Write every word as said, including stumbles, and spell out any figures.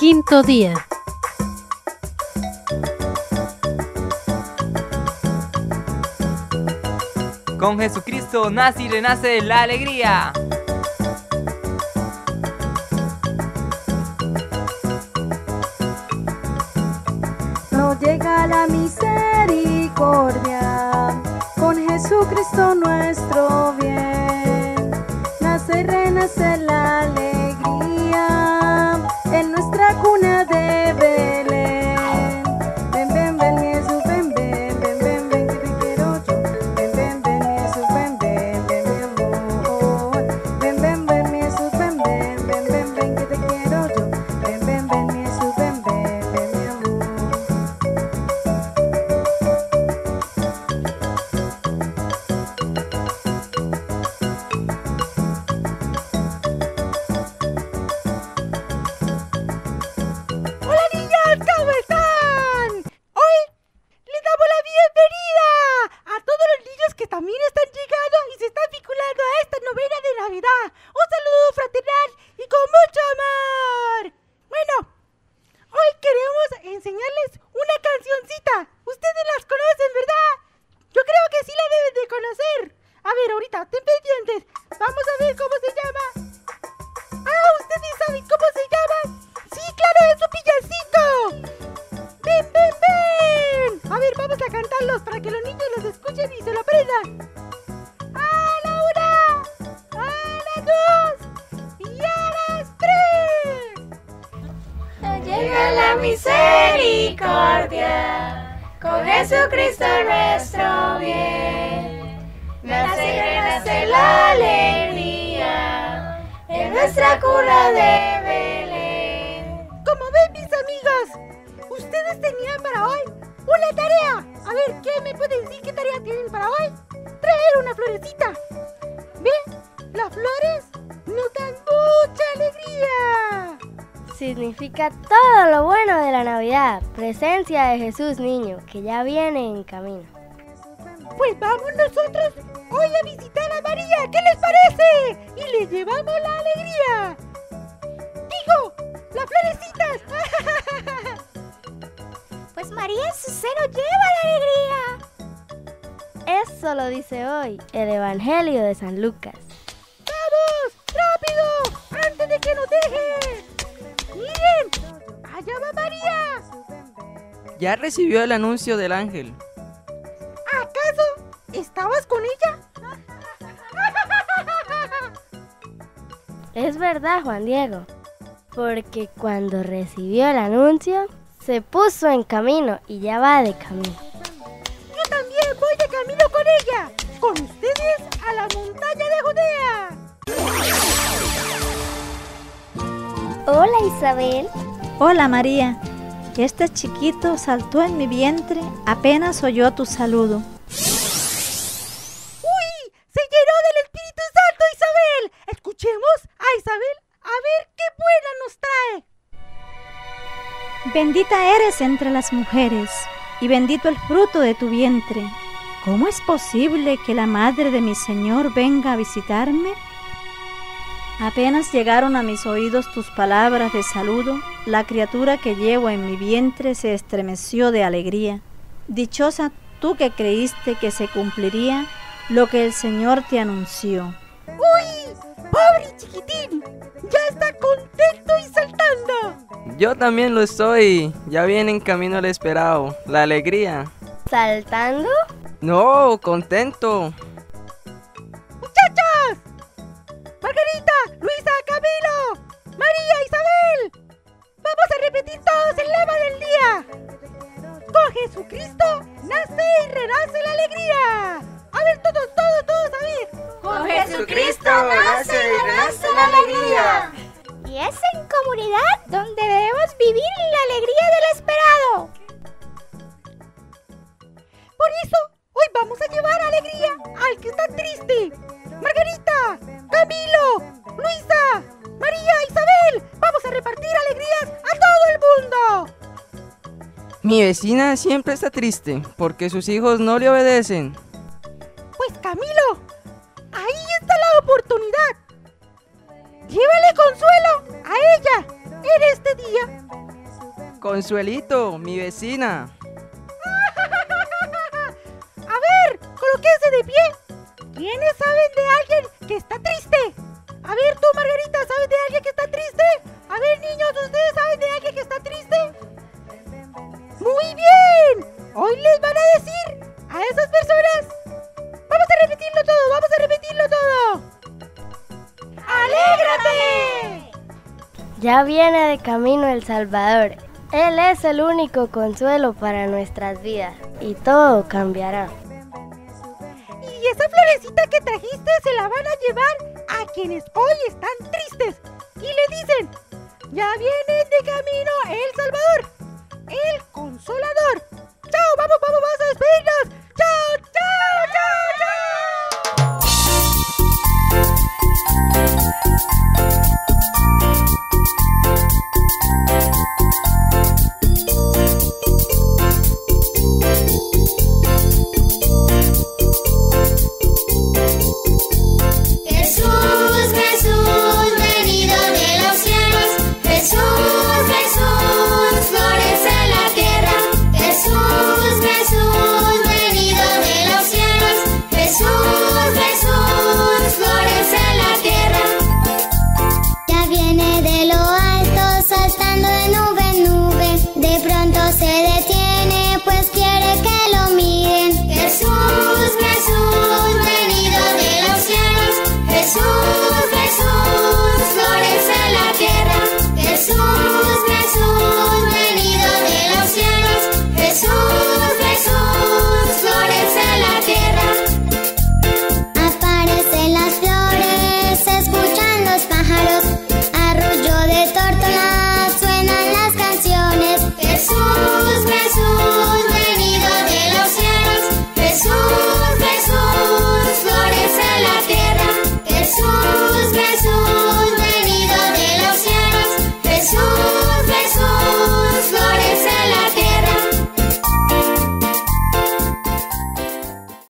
quinto día. Con Jesucristo nace y renace la alegría. Nos llega la misericordia, con Jesucristo nuestro bien. Nace y renace la alegría, en nuestra cuna de Belén. Ven, ven, ven, mi Jesús, ven, ven, ven, ven, ven, que te quiero yo. Ven, ven, ven, mi Jesús, ven, ven, ven, mi amor. Ven, ven, ven, mi Jesús, ven, ven, ven, ven, ven, que te quiero yo. Ven, ven, ven, mi Jesús, ven, ven, ven, mi amor. ¡Hola niños! ¿Cómo están? Hoy les damos la bienvenida a todos los niños que también están llegando y se están vinculando a esta novena de Navidad. Un saludo fraternal y con mucho amor. Bueno, hoy queremos enseñarles una cancioncita. Ustedes las conocen, ¿verdad? Yo creo que sí la deben de conocer. A ver, ahorita, ten pendientes. Vamos a ver cómo se llama. Ah, ¿ustedes saben cómo se llama? Sí, claro, es un villancico. ¡Ven, ven, ven! A ver, vamos a cantarlos para que los niños los escuchen y se lo aprendan. ¡A la una! ¡A las dos! ¡Y a las tres! Nos llega la misericordia, con Jesucristo nuestro bien. Nace y renace la alegría, en nuestra cuna de Belén. Como ven, mis amigos, ustedes tenían para hoy una tarea. A ver, ¿qué me pueden decir? ¿Qué tarea tienen para hoy? Traer una florecita. ¿Ven? Las flores nos dan mucha alegría. Significa todo lo bueno de la Navidad, presencia de Jesús niño, que ya viene en camino. Pues vamos nosotros hoy a visitar a María. ¿Qué les parece? Y le llevamos la alegría. Digo, las florecitas. Pues María en su seno lleva la alegría. Eso lo dice hoy el Evangelio de San Lucas. ¡Vamos! ¡Rápido! ¡Antes de que nos dejen! ¡Miren! ¡Allá va María! Ya recibió el anuncio del ángel. ¿Acaso estabas con ella? Es verdad, Juan Diego, porque cuando recibió el anuncio, se puso en camino y ya va de camino. Yo también voy de camino con ella, con ustedes a la montaña de Judea. Hola Isabel. Hola María, este chiquito saltó en mi vientre apenas oyó tu saludo. ¡Uy! ¡Se llenó del Espíritu Santo, Isabel! Escuchemos a Isabel a ver qué buena nos trae. Bendita eres entre las mujeres y bendito el fruto de tu vientre. ¿Cómo es posible que la madre de mi Señor venga a visitarme? Apenas llegaron a mis oídos tus palabras de saludo, la criatura que llevo en mi vientre se estremeció de alegría. Dichosa tú que creíste que se cumpliría lo que el Señor te anunció. ¡Uy! ¡Pobre chiquitín! ¡Ya está contento y saltando! Yo también lo estoy. Ya viene en camino el esperado, la alegría. ¿Saltando? No, contento. ¡Muchachos! Margarita, Luisa, Camilo, María, Isabel. Vamos a repetir todos el lema del día. Con Jesucristo nace y renace la alegría. A ver, todos, todos, todos, a ver. Con Jesucristo nace y renace la alegría. Y es en comunidad donde debemos vivir la alegría del esperado. Por eso, hoy vamos a llevar alegría al que está triste. Margarita, Camilo, Luisa, María, Isabel. Vamos a repartir alegrías a todo el mundo. Mi vecina siempre está triste porque sus hijos no le obedecen. Pues Camilo, ahí está la oportunidad. Llévale consuelo a ella en este día Consuelito, mi vecina. A ver, colóquense de pie. ¿Quiénes saben de alguien que está triste? A ver, tú, Margarita, ¿sabes de alguien que está triste? A ver, niños, ¿ustedes saben de alguien que está triste? ¡Muy bien! Hoy les van a decir a esas personas. Vamos a repetirlo todo, vamos a repetirlo todo. ¡Alégrate! Ya viene de camino el Salvador. Él es el único consuelo para nuestras vidas y todo cambiará. Y esa florecita que trajiste se la van a llevar a quienes hoy están tristes. Y le dicen, ya viene de camino el Salvador, el Consolador. ¡Chao! ¡Vamos, vamos, vamos a despedirnos! ¡Chao, chao, chao, chao!